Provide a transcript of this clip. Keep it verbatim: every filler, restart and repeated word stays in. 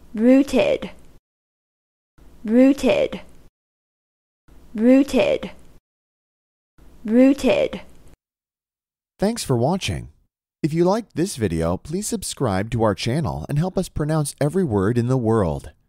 rooted, rooted, rooted, rooted. Thanks for watching. If you liked this video, please subscribe to our channel and help us pronounce every word in the world.